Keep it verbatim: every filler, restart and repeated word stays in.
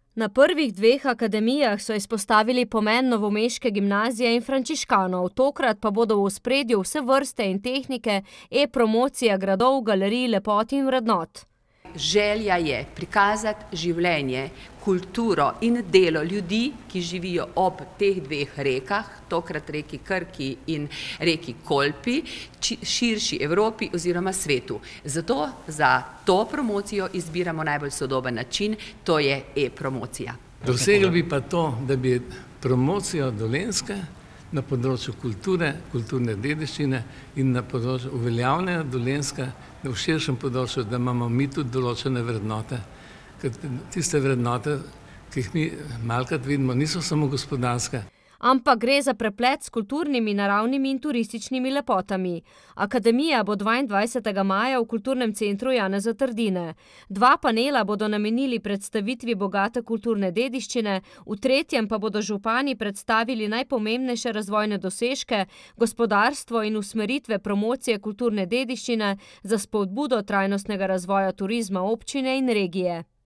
Na prvih dveh akademijah so izpostavili pomen novomeške gimnazije in frančiškanov, tokrat pa bodo v ospredju vse vrste in tehnike e-promocija gradov, galerij, lepot in vrednot. Želja je prikazati življenje, kulturo in delo ljudi, ki živijo ob teh dveh rekah, tokrat reki Krki in reki Kolpi, širši Evropi oziroma svetu. Zato za to promocijo izbiramo najbolj sodoben način, to je e-promocija. Dosegli bi pa to, da bi promocijo Dolenjske na področju kulture, kulturne dediščine in na področju uveljavljanja Dolenjske v širšem področju, da imamo mi tudi določene vrednote. Ker tiste vrednote, ki jih mi malkrat vidimo, niso samo gospodarske. Ampak gre za preplet s kulturnimi, naravnimi in turističnimi lepotami. Akademija bo dvaindvajsetega maja v Kulturnem centru Janeza Trdine. Dva panela bodo namenili predstavitvi bogate kulturne dediščine, v tretjem pa bodo župani predstavili najpomembnejše razvojne dosežke, gospodarstvo in usmeritve promocije kulturne dediščine za spodbudo trajnostnega razvoja turizma občine in regije.